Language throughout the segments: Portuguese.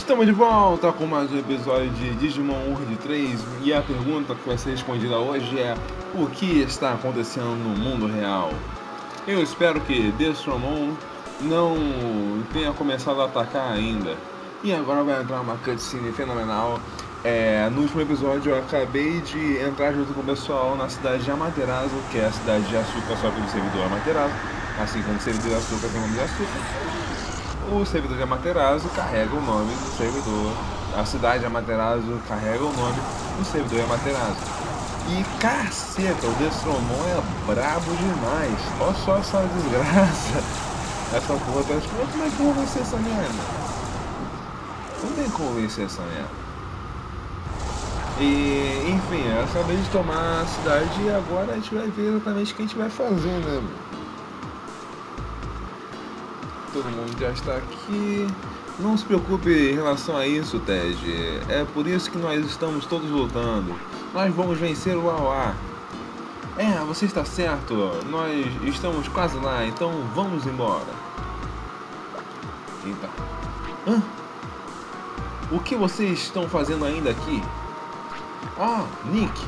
Estamos de volta com mais um episódio de Digimon World 3 e a pergunta que vai ser respondida hoje é: o que está acontecendo no mundo real? Eu espero que Destromon não tenha começado a atacar ainda. E agora vai entrar uma cutscene fenomenal. No último episódio eu acabei de entrar junto com o pessoal na cidade de Amaterasu, que é a cidade de Asuka, só que o servidor Amaterasu, assim como o servidor de Asuka tem o nome de Asuka. O servidor de Amaterasu carrega o nome do servidor. A cidade de Amaterasu carrega o nome do servidor de Amaterasu. E caceta, o Destromon é brabo demais. Olha só essa desgraça. Essa porra tá tipo, como é que eu vou vencer essa merda? Não tem como vencer essa merda. E enfim, eu acabei de tomar a cidade e agora a gente vai ver exatamente o que a gente vai fazer, né? Todo mundo já está aqui. Não se preocupe em relação a isso, Ted. É por isso que nós estamos todos lutando. Nós vamos vencer o AOA. Você está certo. Nós estamos quase lá, então vamos embora. Eita. O que vocês estão fazendo ainda aqui? Ah, Nick.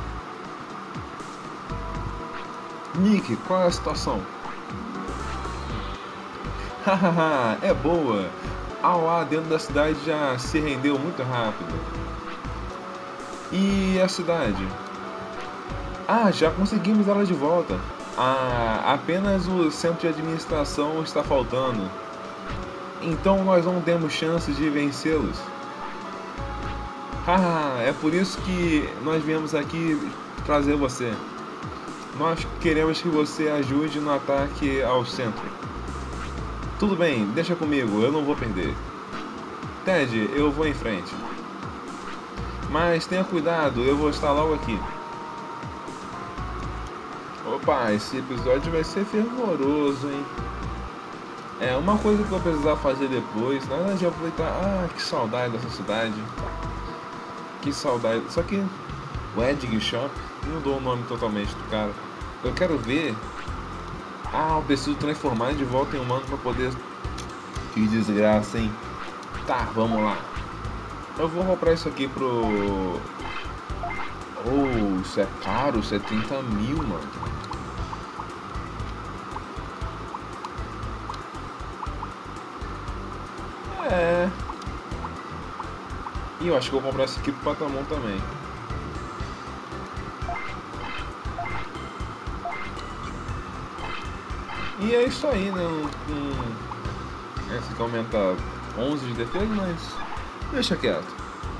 Nick, qual é a situação? Hahaha, é boa. A AOA dentro da cidade já se rendeu muito rápido. E a cidade? Já conseguimos ela de volta. Apenas o centro de administração está faltando. Então nós não temos chance de vencê-los. É por isso que nós viemos aqui trazer você. Nós queremos que você ajude no ataque ao centro. Tudo bem, deixa comigo, eu não vou perder. Ted, eu vou em frente. Mas tenha cuidado, eu vou estar logo aqui. Opa, esse episódio vai ser fervoroso, hein? Uma coisa que eu vou precisar fazer depois, na verdade, aproveitar. Que saudade dessa cidade. Que saudade. Só que o Edging Shop mudou o nome totalmente do cara. Eu quero ver. Eu preciso transformar de volta em humano pra poder. Que desgraça, hein? Tá, vamos lá. Eu vou comprar isso aqui pro. Isso é caro, isso é 30 mil, mano. E eu acho que eu vou comprar esse aqui pro Patamon também. E é isso aí, né? Esse aqui aumenta 11 de defesa, mas deixa quieto.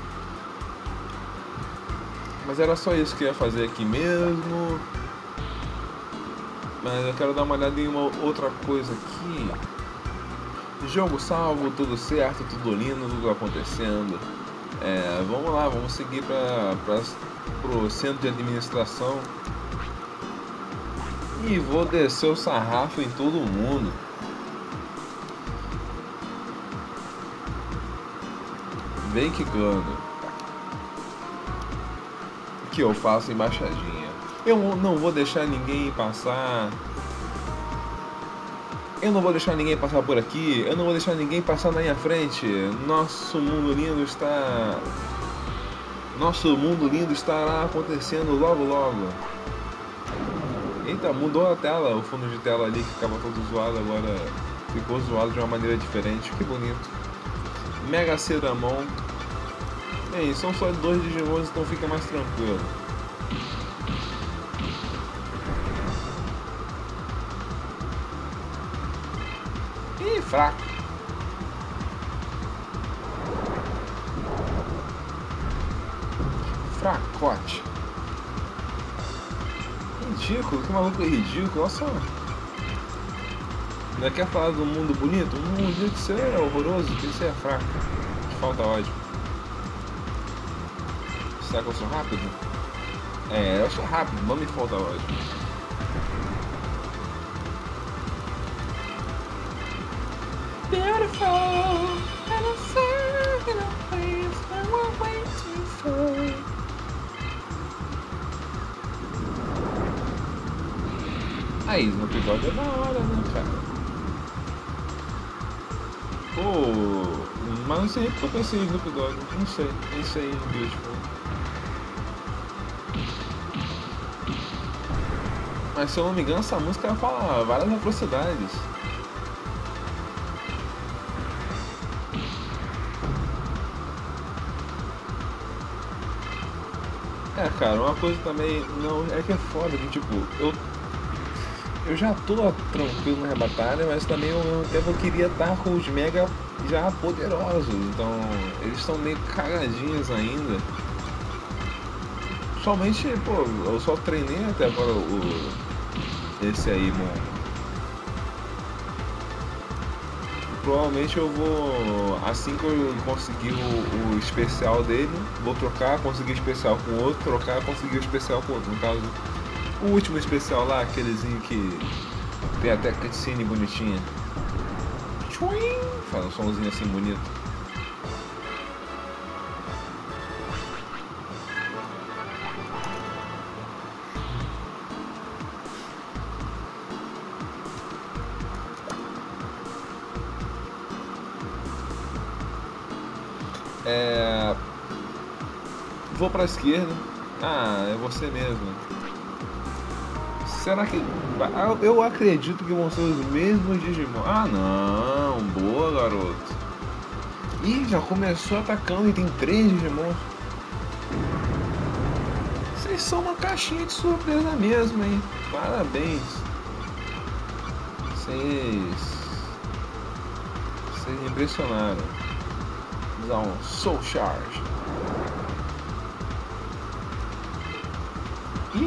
Mas era só isso que eu ia fazer aqui mesmo. Mas eu quero dar uma olhada em uma outra coisa aqui. Jogo salvo, tudo certo, tudo lindo, tudo acontecendo. Vamos lá, vamos seguir pro centro de administração. E vou descer o sarrafo em todo mundo. Vem quicando. Que eu faço embaixadinha. Eu não vou deixar ninguém passar. Eu não vou deixar ninguém passar por aqui. Eu não vou deixar ninguém passar na minha frente. Nosso mundo lindo estará acontecendo logo logo. Eita, mudou a tela. O fundo de tela ali que ficava todo zoado agora ficou zoado de uma maneira diferente. Que bonito. Mega Ceramon. Bem, são só 2 Digimons, então fica mais tranquilo. Fraco. Fracote. Ridículo, que maluco ridículo. Nossa. Não quer falar do mundo bonito? Não diz que você é horroroso, que você é fraco. Que falta ódio. Será que eu sou rápido? Eu sou rápido, não me falta ódio. Beautiful, and I'm sad in a place where we're waiting for. Aí, no episódio é da hora, né, cara? Mas não sei porque eu pensei em Snoop Dogg. Não sei, pensei em Beautiful. Mas se eu não me engano, essa música fala várias atrocidades. É, cara, uma coisa também não é que é foda, que tipo, eu já tô tranquilo na batalha, mas também ao mesmo tempo eu queria estar com os mega já poderosos, então eles estão meio cagadinhos ainda. Somente, pô, eu só treinei até agora esse aí, mano. Provavelmente eu vou, assim que eu conseguir o especial dele, vou trocar, conseguir especial com o outro, trocar, conseguir o especial com o outro. No caso, o último especial lá, aquelezinho que tem até cutscene bonitinha. Tchuim! Faz um somzinho assim bonito. Vou pra esquerda. Ah, é você mesmo. Será que... Eu acredito que vão ser os mesmos Digimon. Ah, não. Boa, garoto. Ih, já começou atacando e tem 3 Digimon. Vocês são uma caixinha de surpresa mesmo, hein? Parabéns. Vocês me impressionaram. Vamos dar um Soul Charge. Ih!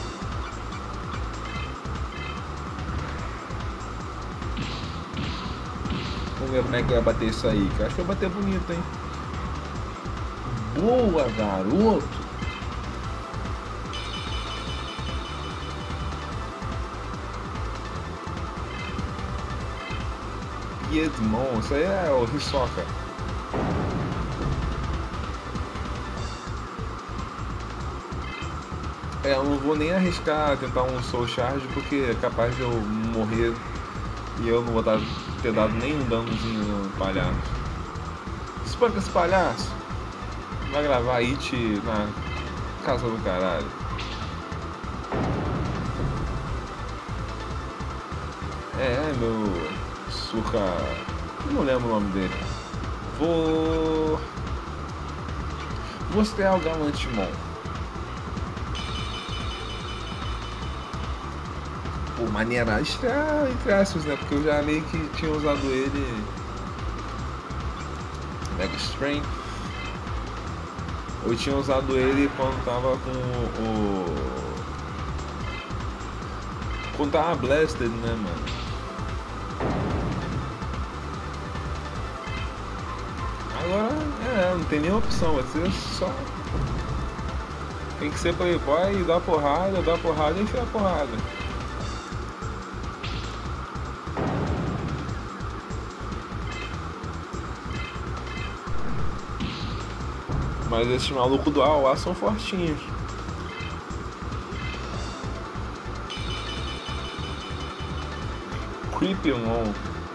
Vamos ver como é que vai bater isso aí, que eu acho que vai bater bonito, hein? Boa, garoto! Piedmon, isso aí é o Hisoka. Eu não vou nem arriscar tentar um Soul Charge porque é capaz de eu morrer e eu não vou ter dado nenhum danozinho no palhaço. Espanca esse palhaço! Vai gravar It na casa do caralho. Meu Suka. Eu não lembro o nome dele. Vou estrear o Galantimon. Pô, maneira estrear entre aspas, né? Porque eu já meio que tinha usado ele. Mega Strength. Eu tinha usado ele quando tava com quando tava Blasted, né, mano? Agora, não tem nenhuma opção, vai ser só... Tem que ser playboy e dar porrada e enfiar a porrada. Mas esses malucos do AOA são fortinhos. Creepymon.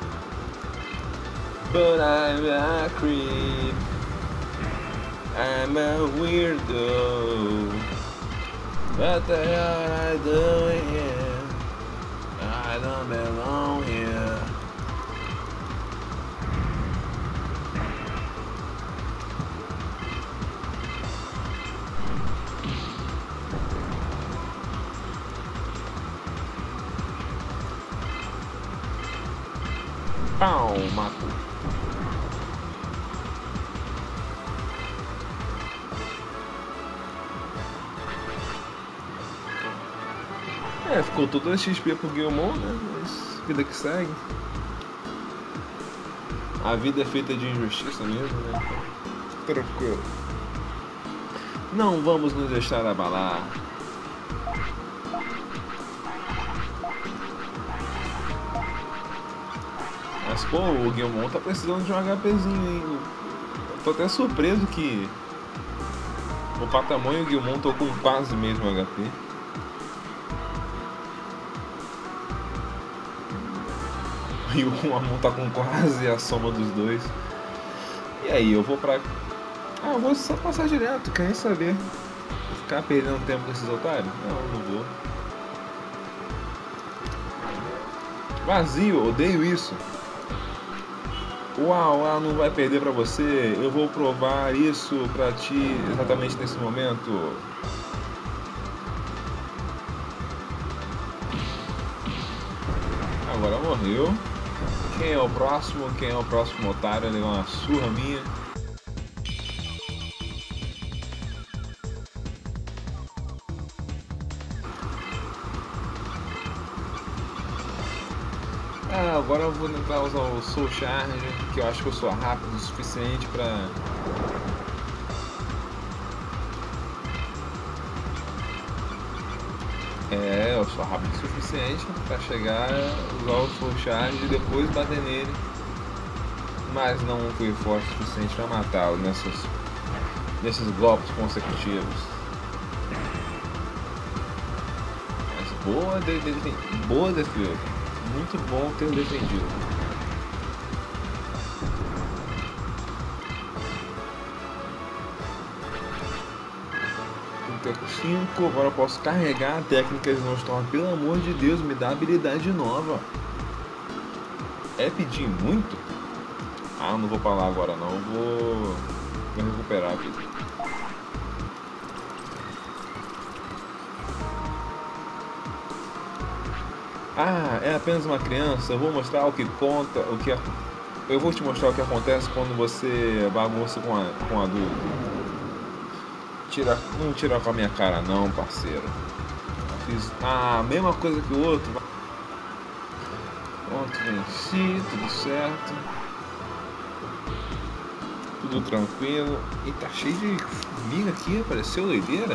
But I'm a creep. I'm a weirdo. What the hell I doing here? I don't belong here. Pau, mato. Ficou toda a XP pro Guilmon, né? Mas vida que segue. A vida é feita de injustiça mesmo, né? Tranquilo. Não vamos nos deixar abalar. Mas pô, o Guilmon tá precisando de um HPzinho, hein? Eu tô até surpreso que o Patamon e o Guilmon estão com quase o mesmo HP. E o Amon tá com quase a soma dos dois. E aí, eu vou pra... Ah, eu vou só passar direto, quer nem saber. Vou ficar perdendo tempo com esses otários? Não, não vou. Vazio, odeio isso. Uau, não vai perder pra você. Eu vou provar isso pra ti exatamente nesse momento. Agora morreu. Quem é o próximo? Quem é o próximo otário? Ele uma surra minha. Ah, agora eu vou tentar usar o Soul Charge, que eu acho que eu sou rápido o suficiente pra... eu sou rápido o suficiente pra chegar, usar o Soul Charge e depois bater nele. Mas não fui forte o suficiente pra matá-lo nesses golpes consecutivos. Mas boa defesa. Muito bom ter defendido. 35, agora eu posso carregar técnicas não estão. Pelo amor de Deus, me dá habilidade nova. É pedir muito? Ah, eu não vou pra lá agora não, eu vou recuperar a vida. Ah, é apenas uma criança. Eu vou mostrar o que conta, eu vou te mostrar o que acontece quando você bagunça com adulto. Não tira com a minha cara não, parceiro. Fiz a mesma coisa que o outro. Pronto, venci, tudo certo. Tudo tranquilo. E tá cheio de formiga aqui, apareceu doideira.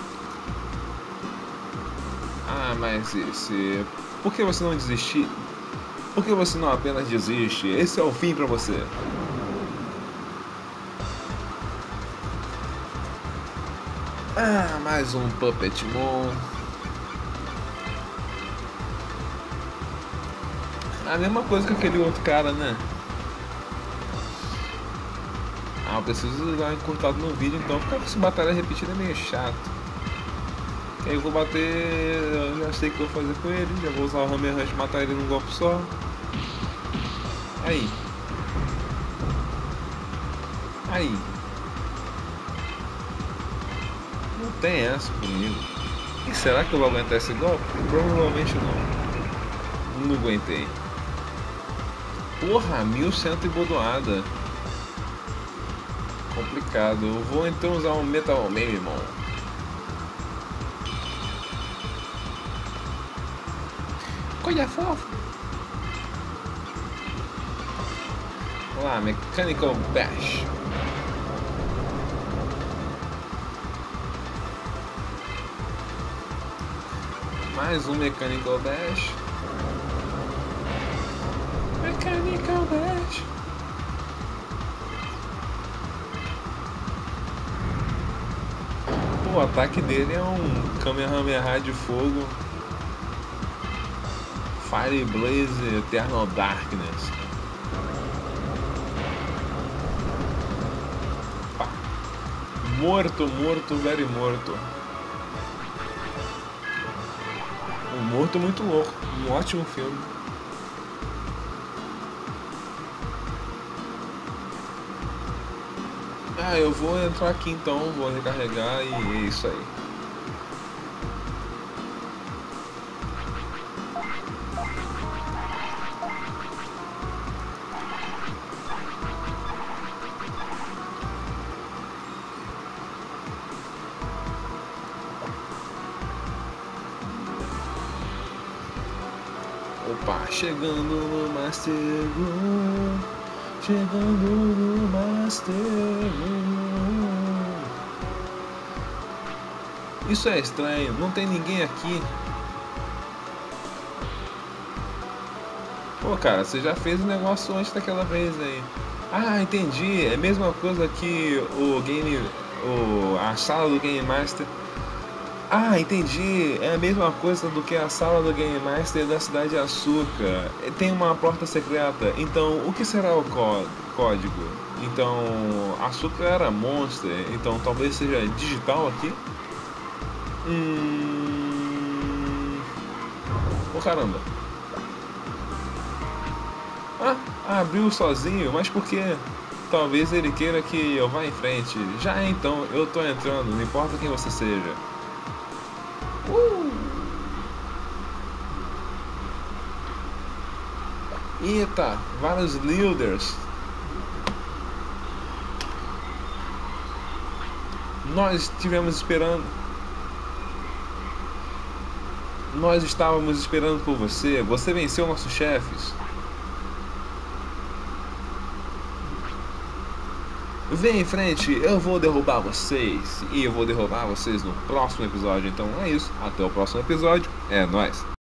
Ah, mas esse... Por que você não desistir? Por que você não apenas desiste? Esse é o fim pra você. Ah, mais um Puppetmon. A mesma coisa que aquele outro cara, né? Ah, eu preciso dar uma encurtada no vídeo, então ficar com essa batalha repetida é meio chato. Aí eu vou bater, eu já sei o que eu vou fazer com ele, já vou usar o Hammer Rush e matar ele num golpe só. Aí. Não tem essa comigo. E será que eu vou aguentar esse golpe? Provavelmente não. Não aguentei. Porra, 1100 e bodoada. Complicado. Eu vou então usar um Metal Memimon. Coisa fofa. Vamos lá, Mechanical Bash. Mais um Mechanical Bash. Mechanical Bash. O ataque dele é um Kamehameha de fogo. Fire Blaze Eternal Darkness. Pá. Morto, very morto. Um morto muito louco. Um ótimo filme. Ah, eu vou entrar aqui então, vou recarregar e é isso aí. Opa, chegando no Master Room. Chegando no Master Room. Isso é estranho, não tem ninguém aqui. Pô, cara, você já fez o negócio antes daquela vez aí. Ah, entendi. É a mesma coisa que a sala do Game Master. Ah, entendi. É a mesma coisa do que a sala do Game Master da Cidade de Açúcar. Tem uma porta secreta. Então, o que será o código? código. Então, açúcar era monster, então talvez seja digital aqui. Oh caramba. Ah, abriu sozinho, mas por quê? Talvez ele queira que eu vá em frente. Já então, eu tô entrando, não importa quem você seja. Eita, vários leaders. Nós estivemos esperando. Nós estávamos esperando por você. Você venceu nossos chefes. Vem em frente, eu vou derrubar vocês. E eu vou derrubar vocês no próximo episódio. Então é isso. Até o próximo episódio. É nóis.